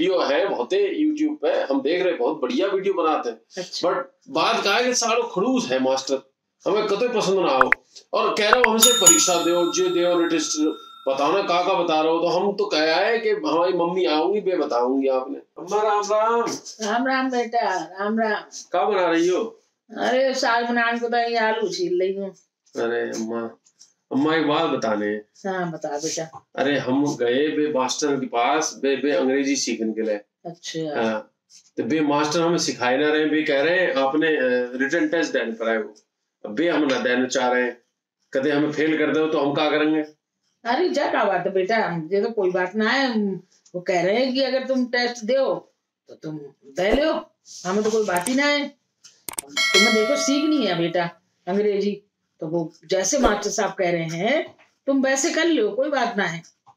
Video है बहुत YouTube पे, हम देख रहे बहुत बढ़िया वीडियो बनाते हैं। अच्छा। बट बात का है कि सालों खड़ूस है मास्टर, हमें कतई पसंद ना हो। और कह रहे हो हमसे परीक्षा दो जो दो रिटेस्ट बताओ ना का बता रहे हो, तो हम तो कह है कि हमारी मम्मी आऊंगी बे बताऊंगी। आपने अम्मा राम राम। राम राम बेटा, राम राम। क्या बना रही हो? अरे साग बनाने को तो आलू छील रही हूँ। अरे अम्मा, अम्मा एक बात बताने। हाँ बता बेटा। अरे हम गए बे मास्टर के पास बे अंग्रेजी सीखने के लिए। अच्छा। तो बे मास्टर हमें सिखाए ना रहे, बे कह रहे हैं आपने रिटन टेस्ट देने पर आए हो, बे हम ना देना चाह रहे हैं, कदे हमें फेल कर दो तो हम क्या करेंगे? अरे जा क्या बात है बेटा, ये तो कोई बात ना है। वो कह रहे हैं कि अगर तुम टेस्ट दो तो तुम दे लो, हमें तो कोई बात ही ना है। तुम्हें देखो सीखनी है बेटा अंग्रेजी, तो वो जैसे मास्टर साहब कह रहे हैं तुम वैसे कर लो, कोई बात ना है।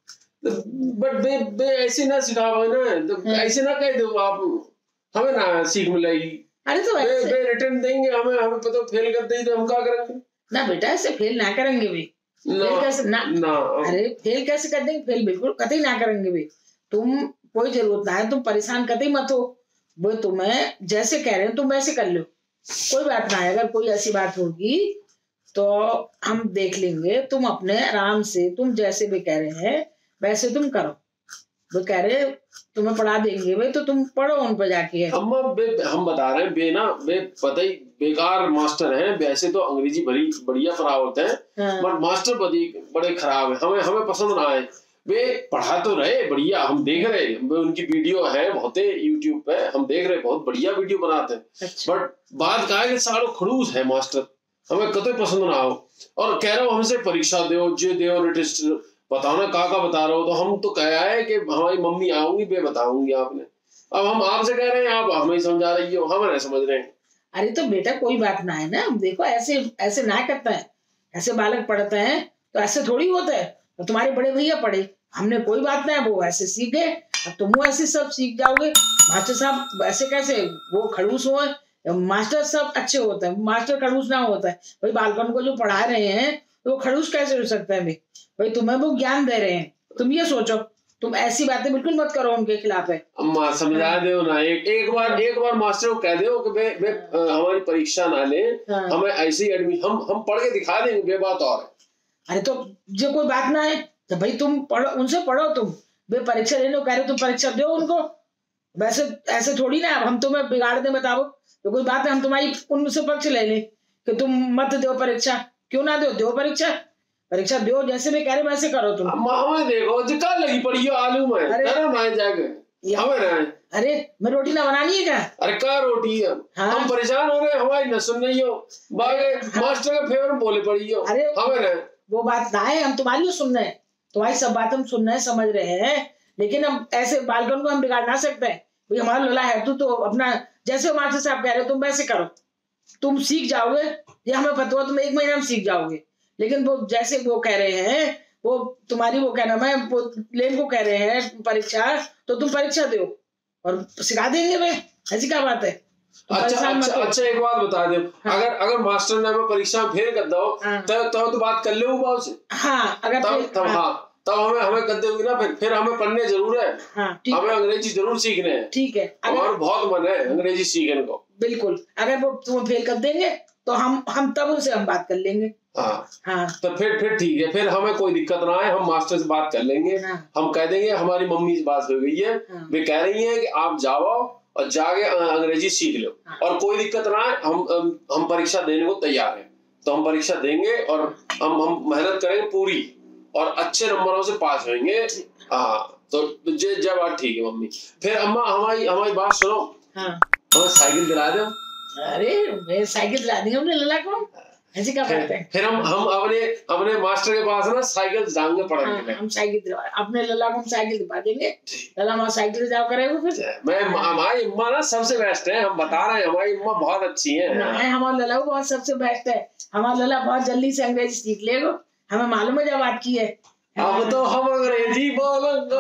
बट बे ऐसे ना सिखाओ ना, तो ऐसे ना कह दो आप, हमें ना सीख मिलेगी। अरे तो बे रिटर्न देंगे हमें पता फेल कर देंगे तो हम क्या करेंगे? ना बेटा ऐसे फेल ना करेंगे भी। फेल कैसे ना, अरे फेल कैसे कर देंगे? फेल बिल्कुल कतई ना करेंगे भी। तुम कोई जरूरत ना है, तुम परेशान कतई मत हो। वो तुम्हें जैसे कह रहे हैं तुम वैसे कर लो, कोई बात ना है। अगर कोई ऐसी बात होगी तो हम देख लेंगे, तुम अपने आराम से तुम जैसे भी कह रहे हैं वैसे तुम करो। वो कह रहे तुम्हें पढ़ा देंगे भाई, तो तुम पढ़ो उन पर जाके। अम्मा हम बता रहे हैं बे पता ही बेकार मास्टर हैं, वैसे तो अंग्रेजी बड़ी बढ़िया पढ़ा होते हैं। हाँ। बट मास्टर बड़े खराब है, हमें पसंद ना आए। वे पढ़ा तो रहे बढ़िया, हम देख रहे उनकी वीडियो है बहुत यूट्यूब पे, हम देख रहे बहुत बढ़िया वीडियो बनाते हैं। अच्छा। बट बात का है कि सालों खड़ूस है मास्टर, हमें कतई पसंद ना हो। और कह रहे हो हमसे परीक्षा दो जो दो रिटेस्ट बताओ ना का बता रहे हो, तो हम तो कह है कि हमारी मम्मी आऊंगी बे बताऊंगी। आपने अब हम आपसे कह रहे हैं, आप हमें समझा रही हो, हम नहीं समझ रहे हैं। अरे तो बेटा कोई बात ना है ना, देखो ऐसे ऐसे ना करता है, ऐसे बालक पढ़ते हैं तो ऐसे थोड़ी होता है। तो तुम्हारे बड़े भैया पढ़े, हमने कोई बात ना है, वो ऐसे सीख गए, अब तुम ऐसे सब सीख जाओगे। मास्टर साहब ऐसे कैसे वो खड़ूस हुए? मास्टर सब अच्छे होते हैं, मास्टर खड़ूस ना होता है भाई। बालकन को जो पढ़ा रहे हैं तो वो खड़ूस कैसे हो सकता है भाई? तुम्हें वो ज्ञान दे रहे हैं, तुम ये सोचो। तुम ऐसी बातें बिल्कुल मत करो उनके खिलाफ है। अम्मा समझा दो ना, एक बार मास्टर को कह दो कि बे हमारी परीक्षा ना ले। हाँ। हमें ऐसी एडमिशन हम पढ़ के दिखा देंगे, बे बात और है। अरे तो जो कोई बात ना है तो भाई तुम पढ़ो, उनसे पढ़ो। तुम बे परीक्षा लेने को कह रहे हो, तुम परीक्षा दो उनको। वैसे ऐसे थोड़ी ना हम तुम्हें बिगाड़ दे बताओ, तो कोई बात है हम तुम्हारी उनसे पक्ष ले लें कि तुम मत दो परीक्षा। क्यों ना दो परीक्षा, परीक्षा दो, जैसे मैं कह रहे वैसे करो तुम। हमें देखो जिका लगी पड़ी हो आलू में, अरे जाके हमें ना। अरे मैं रोटी ना बनानी है क्या? अरे क्या रोटी है? हाँ? हम परेशान हो गए, हमारी न सुन रही हो, मास्टर के फेवर में बोले पड़ी हो। अरे हमें ना वो बात ना है, हम तुम्हारी सुन रहे हैं, तुम्हारी सब बात हम सुन रहे हैं, समझ रहे हैं। लेकिन हम ऐसे बालकन को हम बिगाड़ ना सकते हैं भाई। हमारा लला है तो अपना जैसे मास्टर साहब कह रहे हो तुम वैसे करो, तुम सीख जाओगे। ये हमें पता हो तुम 1 महीना में सीख जाओगे। लेकिन वो जैसे वो कह रहे हैं, वो तुम्हारी वो क्या नाम है, वो लेन को कह रहे हैं परीक्षा, तो तुम परीक्षा दो और सिखा देंगे भाई। ऐसी क्या बात है? अच्छा एक बात बता दो। हाँ। अगर मास्टर ने हमें परीक्षा में फेल कर दो। हाँ। तो बात कर ले बाबू से। हाँ अगर तब हमें कर दोगी ना, फिर हमें पढ़ने जरूर है। हाँ, हमें अंग्रेजी जरूर सीखने हैं। ठीक है, हमारा बहुत मन है अंग्रेजी सीखने को। बिल्कुल, अगर वो तुम्हें फेल कर देंगे तो हम तब उनसे हम बात कर लेंगे। हाँ। तो फिर ठीक है, फिर हमें कोई दिक्कत ना है, हम मास्टर से बात कर लेंगे। हाँ। हम कह देंगे हमारी मम्मी से बात हो गई है। हाँ। वे कह रही है कि आप जाओ और जाके अंग्रेजी सीख लो। हाँ। और कोई दिक्कत ना है, हम परीक्षा देने को तैयार हैं। तो हम परीक्षा देंगे और हम मेहनत करेंगे पूरी और अच्छे नंबरों से पास होंगे। हाँ तो जब बात ठीक है मम्मी। फिर अम्मा हमारी बात सुनो। हाँ। हमें साइकिल दिला दो। अरे साइकिल दिला देंगे अपने लला को, ऐसी क्या बात है? फिर हम अपने मास्टर के पास ना साइकिल जाएंगे पढ़ने के लिए। हम साइकिल दिलवा, अपने लला को हम साइकिल दिलवा देंगे। लला हमारा साइकिल जाओ करेगा फिर। मैं हमारी अम्मा ना सबसे बेस्ट है, हम बता रहे हैं हमारी अम्मा बहुत अच्छी है। हमारा लला बहुत सबसे बेस्ट है। हमारा लला बहुत जल्दी से अंग्रेजी सीख लेगा, हमें मालूम है जब बात की है। अब तो हम अंग्रेजी बोलेंगे।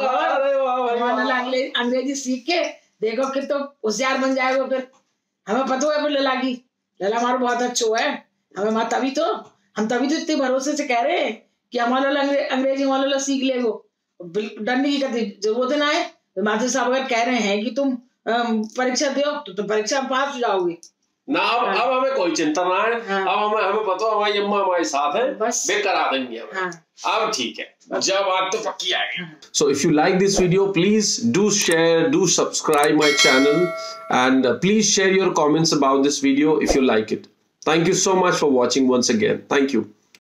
अंग्रेजी सीख के देखो कि तो होशियार बन जाएगा फिर। हमें पता है लला की, लला हमारा बहुत अच्छा है। हमें तभी तो इतने भरोसे से कह रहे हैं कि हमारा अंग्रेजी हमारा सीख लेगो, डरने की कभी जरूरत ना है। तो मास्टर साहब अगर कह रहे हैं कि तुम परीक्षा दो तो तुम परीक्षा में पास हो जाओगे ना। अब हमें कोई चिंता ना है। अब हमें पता है हमारी अम्मा हमारे साथ है, वे करा देंगे हमें। अब ठीक है, जब बात तो पक्की आ गई। So if you like this video, please do share, do subscribe my channel, and please share your comments about this video if you like it. Thank you so much for watching once again. Thank you.